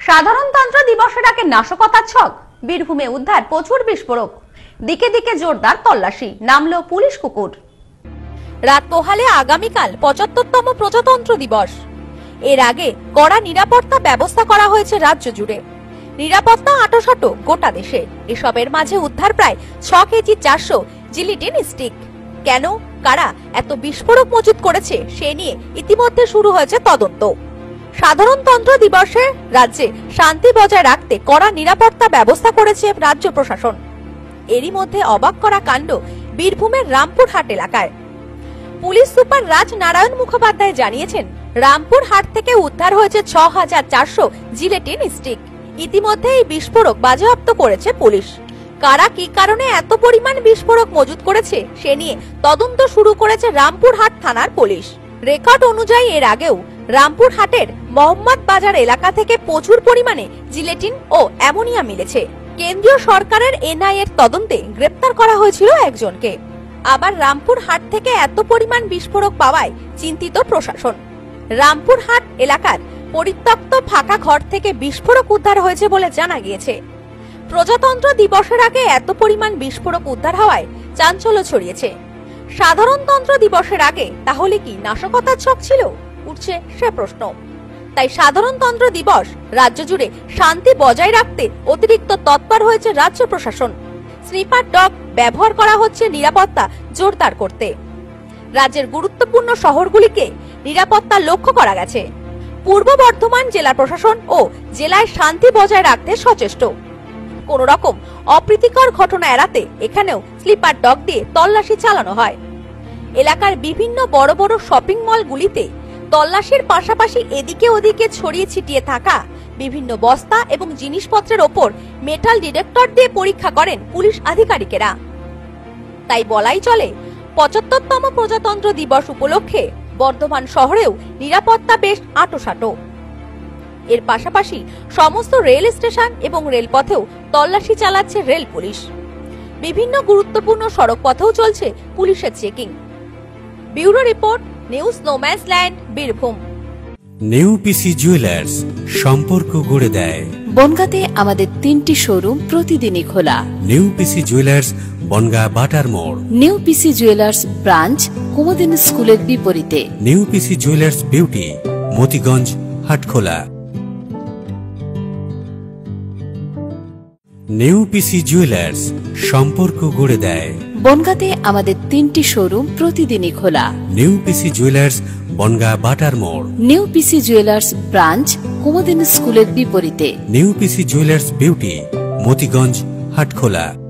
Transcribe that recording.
সাধারণতন্ত্র দিবসের আগে নাশকতার ছক, বীরভূমে উদ্ধার প্রচুর বিস্ফোরক, দিকে দিকে জোরদার তল্লাশি, নামলো পুলিশ কুকুর। রাত পোহালে আগামীকাল ৭৫তম প্রজাতন্ত্র দিবস। এর আগে কড়া নিরাপত্তা ব্যবস্থা করা হয়েছে রাজ্য জুড়ে। নিরাপত্তা আঁটোসাঁটো গোটা দেশে। এসবের মাঝে উদ্ধার প্রায় ৬ কেজি ৪০০ জিলিটিন স্টিক। কেন, কারা এত বিস্ফোরক মজুত করেছে সে নিয়ে ইতিমধ্যে শুরু হয়েছে তদন্ত। সাধারণতন্ত্র দিবসে রাজ্যে শান্তি বজায় রাখতে কড়া নিরাপত্তা ব্যবস্থা করেছে রাজ্য প্রশাসন। এরই মধ্যে অবাক করা কাণ্ড বীরভূমের রামপুরহাট এলাকায়। পুলিশ সুপার রাজ নারায়ণ মুখোপাধ্যায় জানিয়েছেন, রামপুরহাট থেকে উদ্ধার হয়েছে ৬,৪০০ জিলেটিন স্টিক। ইতিমধ্যে এই বিস্ফোরক বাজেয়াপ্ত করেছে পুলিশ। কারা কি কারণে এত পরিমাণ বিস্ফোরক মজুত করেছে সে নিয়ে তদন্ত শুরু করেছে রামপুরহাট থানার পুলিশ। রেকর্ড অনুযায়ী এর আগেও রামপুরহাটের মোহাম্মদ বাজার এলাকা থেকে প্রচুর পরিমাণে জিলেটিন ও অ্যামোনিয়া মিলেছে। কেন্দ্রীয় সরকারের এনআইএ এর তদন্তে গ্রেপ্তার করা হয়েছিল একজনকে। আবার রামপুরহাট থেকে এত পরিমাণ বিস্ফোরক পাওয়ায় চিন্তিত প্রশাসন। রামপুরহাট এলাকার পরিত্যক্ত ফাঁকা ঘর থেকে বিস্ফোরক উদ্ধার হয়েছে বলে জানা গিয়েছে। প্রজাতন্ত্র দিবসের আগে এত পরিমাণ বিস্ফোরক উদ্ধার হওয়ায় চাঞ্চল্য ছড়িয়েছে। সাধারণতন্ত্র দিবসের আগে তাহলে কি নাশকতার ছক ছিল, উঠছে সে প্রশ্ন। তাই সাধারণতন্ত্র দিবস রাজ্য জুড়ে শান্তি বজায় রাখতে অতিরিক্ত তৎপর হয়েছে রাজ্য প্রশাসন। স্নিপার ডগ ব্যবহার করা হচ্ছে নিরাপত্তা জোরদার করতে। রাজ্যের গুরুত্বপূর্ণ শহরগুলিকে নিরাপত্তা লক্ষ্য করা গেছে। পূর্ব বর্ধমান জেলা প্রশাসন ও জেলায় শান্তি বজায় রাখতে সচেষ্ট। কোন রকম অপ্রীতিকর ঘটনা এড়াতে এখানেও স্লিপার ডগ দিয়ে তল্লাশি চালানো হয়। এলাকার বিভিন্ন বড় বড় শপিং মলগুলিতে তল্লাশির পাশাপাশি এদিকে ওদিকে ছড়িয়ে ছিটিয়ে থাকা বিভিন্ন বস্তা এবং জিনিসপত্রের ওপর মেটাল ডিটেক্টর দিয়ে পরীক্ষা করেন পুলিশ আধিকারিকেরা। তাই বলাই চলে ৭৫তম প্রজাতন্ত্র দিবস উপলক্ষে বর্ধমান শহরেও নিরাপত্তা বেশ আঁটোসাঁটো। এর পাশাপাশি সমস্ত রেল স্টেশন এবং রেলপথেও তল্লাশি চালাচ্ছে রেল পুলিশ। বিভিন্ন গুরুত্বপূর্ণ সড়ক পথেও চলছে পুলিশের checking. Bureau report, news no man's land, Birbhum. New PC jewellers, সম্পর্ক গড়ে দেয়। বনগাঁতে আমাদের ৩টি শোরুম প্রতিদিনই খোলা। নিউ পিসি জুয়েলার্স, বনগাঁ বাটার মোড়। New PC jewellers branch, Kumudini স্কুলের বিপরীতে। New PC jewellers beauty, Motiganj, Hatkhola. New PC jewellers, সম্পর্ক গড়ে দেয়। বনগাঁতে আমাদের ৩টি শোরুম প্রতিদিনই খোলা। নিউ পিসি জুয়েলার্স, বনগাঁ বাটার মোড়। New PC jewellers branch, Kumudini স্কুলের বিপরীতে। New PC jewellers beauty, Motiganj, Hatkhola.